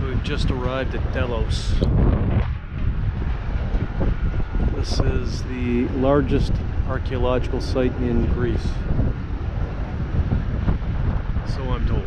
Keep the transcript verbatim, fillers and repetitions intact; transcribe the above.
So we've just arrived at Delos. This is the largest archaeological site in Greece, so I'm told.